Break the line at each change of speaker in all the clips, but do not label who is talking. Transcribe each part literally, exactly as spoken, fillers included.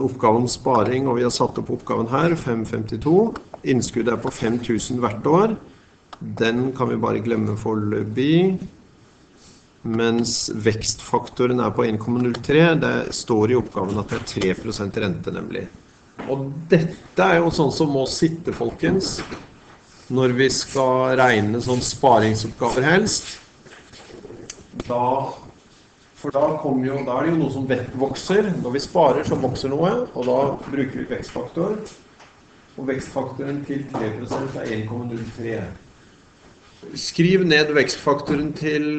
oppgave om sparing, og vi har satt opp oppgaven her, fem komma femtito. Innskuddet er på fem tusen hvert år. Den kan vi bare glemme foreløpig. Mens vekstfaktoren er på en komma null tre. Det står i oppgaven at det er tre prosent rente nemlig. Og dette er jo sånn som må sitte, folkens, når vi skal regne sånn sparingsoppgaver helst. Da, for da, kommer jo, da er det jo noe som vokser. Når vi sparer så vokser noe, og da bruker vi vekstfaktor. Og vekstfaktoren til tre prosent er en komma null tre. Skriv ned vekstfaktoren til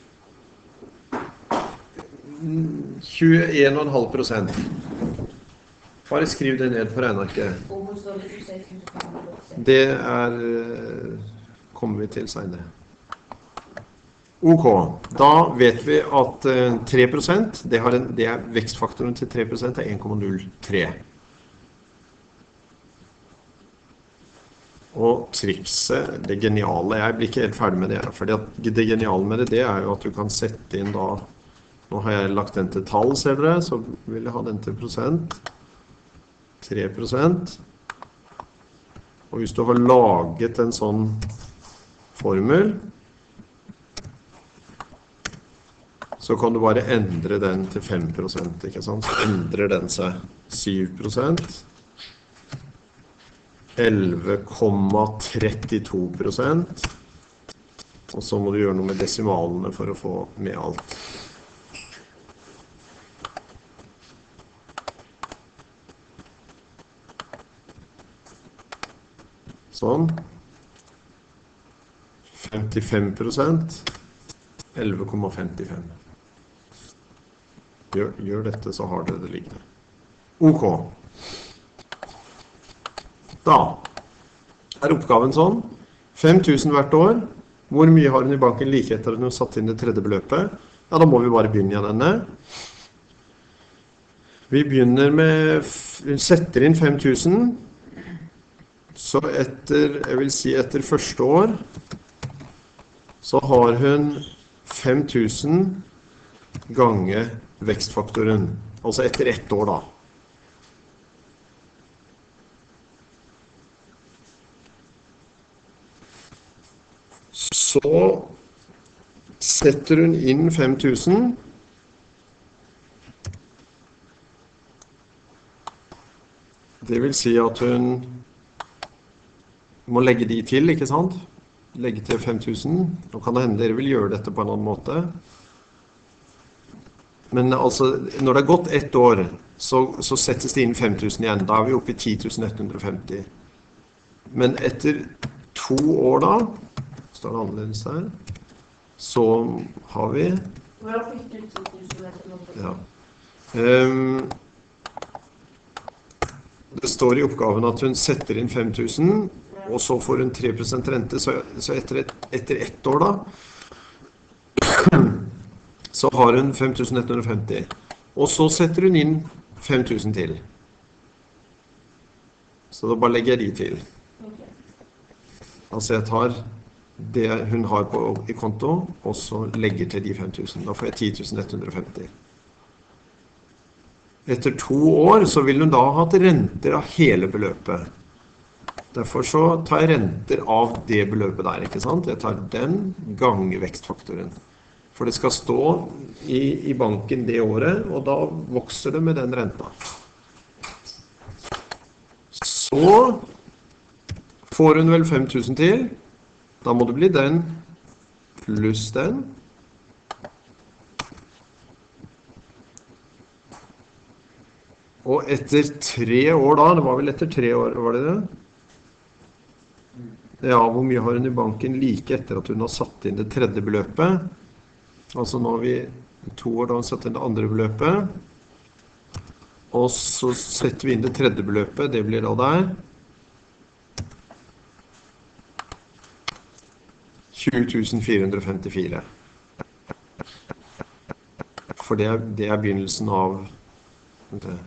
tjueen komma fem prosent. Bare skriv det ned på regnearket. Det er, kommer vi til senere. Ok, da vet vi at tre prosent, det, har en, det er vekstfaktoren til tre prosent er en komma null tre. Og trikset, det geniale, jeg blir ikke helt ferdig med det, for det geniale med det, det er jo at du kan sette inn da, nå har jeg lagt den til tall, ser dere, så vil jeg ha den til prosent, tre prosent, og hvis du har laget en sånn formel, så kan du bare endre den til fem prosent, ikke sant? Så endrer den seg syv prosent, elleve komma trettito prosent, og så må du gjøre noe med desimalene for å få med alt. Sånn. femtifem prosent, elleve komma femtifem. Gjør, gjør dette, så har dere det liggende. Ok. Da er oppgaven sånn. fem tusen hvert år. Hvor mye har hun i banken like etter at hun har satt inn det tredje beløpet? Ja, da må vi bare begynne igjen denne. Vi begynner med, hun setter inn fem tusen. Så etter, jeg vil si etter første år, så har hun fem tusen gange vekstfaktoren. Altså etter ett år da. Så setter hun inn fem tusen. Det vil si at hun må legge de til, ikke sant? Legge til fem tusen. Nå kan det hende dere vil gjøre dette på en annen måte. Men altså, når det har gått ett år, så, så settes det inn fem tusen igjen. Da er vi oppe i ti tusen ett hundre og femti. Men etter to år da, står det annerledes her, så har vi...
Hvordan fikk du ti tusen ett hundre og femti?
Ja. Um, det står i oppgaven at hun setter inn fem tusen, og så får hun tre prosent rente, så, så etter, et, etter ett år da, så har hun fem tusen ett hundre og femti. Og så setter hun inn fem tusen til. Så da bare legger jeg de til. Altså jeg tar det hun har på, i konto, og så legger til de fem tusen. Da får jeg ti tusen ett hundre og femti. Etter to år så vil hun da ha hatt renter av hele beløpet. Derfor så tar jeg renter av det beløpet der, ikke sant? Jeg tar den ganger vekstfaktoren. For det skal stå i, i banken det året, og da vokser det med den renta. Så får hun vel fem tusen til. Da må det bli den pluss den. Og etter tre år da, det var vel etter tre år, var det det? Ja, hvor mye har hun i banken like etter at hun har satt inn det tredje beløpet? Altså nå har vi to år da hun har satt inn det andre beløpet. Og så setter vi inn det tredje beløpet, det blir da der. tjue tusen fire hundre og femtifire. For det er, det er begynnelsen av... Okay.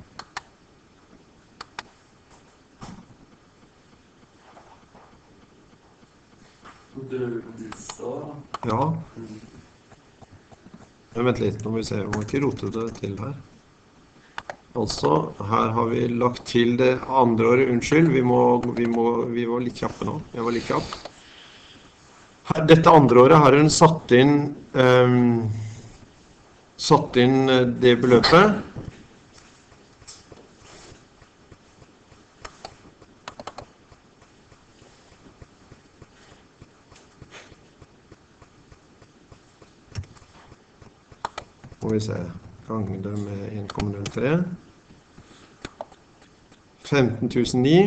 Ja. Men vent litt, nå må vi se, jeg må ikke rote det til her. Altså, her har vi lagt til det andre året. Unnskyld, vi, må, vi, må, vi var litt kjappe nå. Jeg var litt kjapp. Her, dette andre året har hun satt inn, um, satt inn det beløpet. Må vi se, ganger det med en komma null tre. femten tusen ni.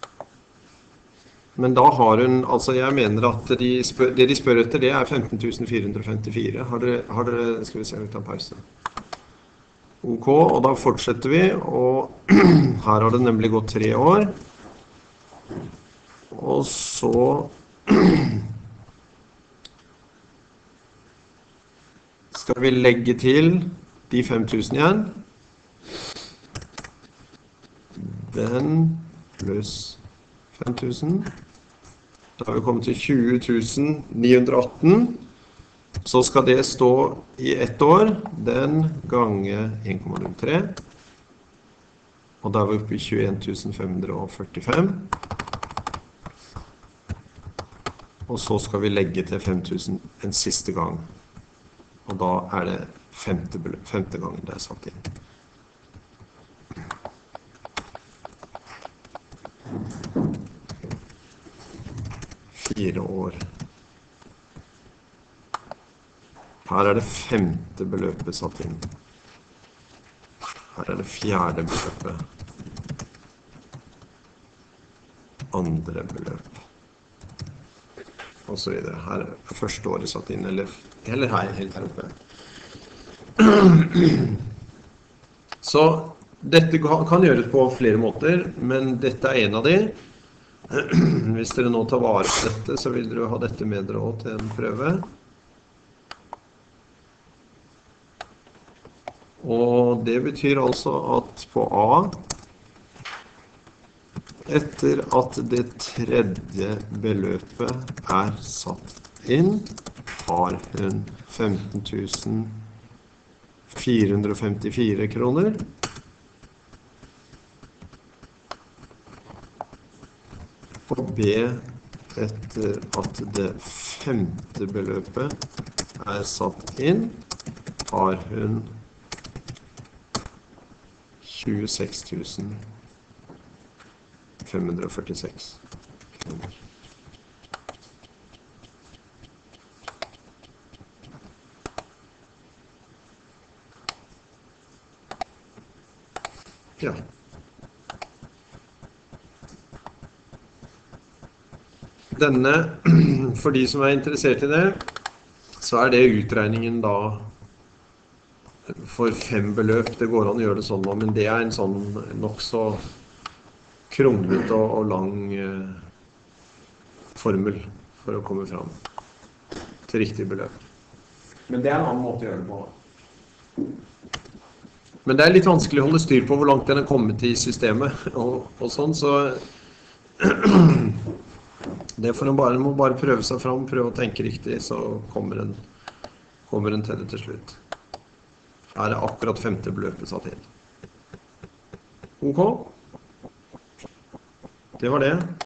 Men da har hun, altså jeg mener at de spør, det de spør etter, det er femten tusen fire hundre femtifire. Har dere, har dere, skal vi se, vi tar pause. Ok, og da fortsetter vi, og her har det nemlig gått tre år. Og så skal vi legge til de fem tusen igjen. Den pluss fem tusen. Da har vi kommet til tjue tusen ni hundre atten. Så skal det stå i ett år. Den ganger en komma null tre. Og da er vi oppe i tjueen tusen fem hundre førtifem. Og så skal vi legge til fem tusen en siste gang. Og da er det femte, femte gangen det er satt inn. Fire år. Her er det femte beløpet satt inn. Her er det fjerde beløpet. Andre beløp. Og så videre. Her er første året satt inn, eller, eller her, helt her oppe. Så dette kan gjøres på flere måter, men dette er en av de. Hvis dere nå tar vare på dette, så vil dere ha dette med dere også til en prøve. Og det betyr altså at på A, etter at det tredje beløpet er satt inn, har hun femten tusen fire hundre femtifire kroner. Og B, etter at det femte beløpet er satt inn, har hun tjueseks tusen fem hundre førtiseks kroner. Ja. Denne, for de som er interessert i det, så er det utregningen da for fem beløp. Det går an å gjøre det sånn nå, men det er en sånn nok så kronglete og, og lang eh, formel for å komme fram til riktig beløp. Men det er en annen måte å gjøre det på. Men det er litt vanskelig å holde styr på hvor langt den er kommet i systemet og, og sånn, så det får en bare, en må bare prøve seg fram, prøve å tenke riktig, så kommer en, kommer en til det til slutt. Her er akkurat femte beløpet satt inn. Ok? Det var det.